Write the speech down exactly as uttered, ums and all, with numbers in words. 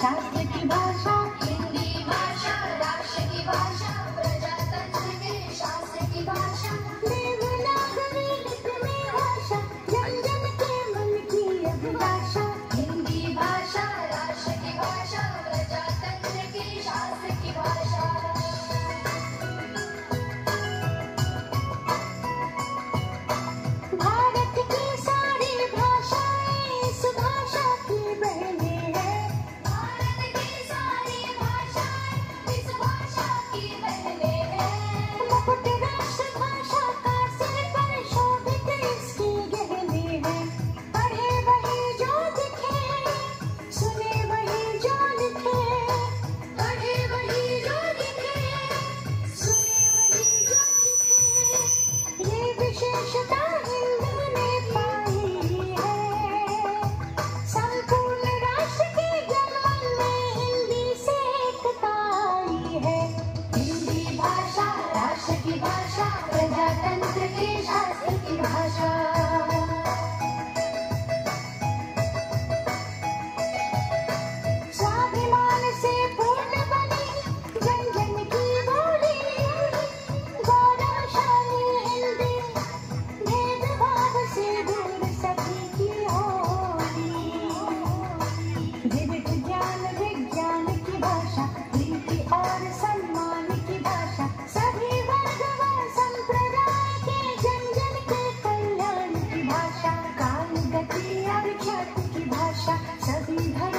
शास्त्र की भाषा, हिंदी भाषा राष्ट्र की भाषा, प्रजातंत्र के शास्त्र की भाषा, देवनागरी लिपि में भाषा, जन जन के मन की अभिलाषा। हिंदी भाषा राष्ट्र की भाषा, प्रजातंत्र के शास्त्र की भाषा। भारत की सारी भाषाएं इस भाषा की बहनें हैं। भारत की सारी भाषाएं इस भाषा की बहनें हैं। मुकुट राष्ट्र भाषा का सिर पर शोभित इसकी गहने हैं। पढ़े वही जो दिखे, सुने वही जो लिखे, पढ़े वही जो लिखे, सुने वही जो लिखे। ये विशेषता हिंदू ने पाई है। संपूर्ण राष्ट्र के जनमन में हिंदी से एकता आई है। हिंदी भाषा राष्ट्र की भाषा, प्रजातंत्र के शास्त्र की भाषा। स्वाभिमान से पूर्ण बनी जन जन की बोली, गौरवशाली हिंदी, भेदभाव से दूर सभी की होली। विविध ज्ञान विज्ञान की भाषा, प्रीति और सम्मान की भाषा, सभी वर्ग व संप्रदाय के जन जन के कल्याण की भाषा, काल गति और ख्याति की भाषा, सभी धर्म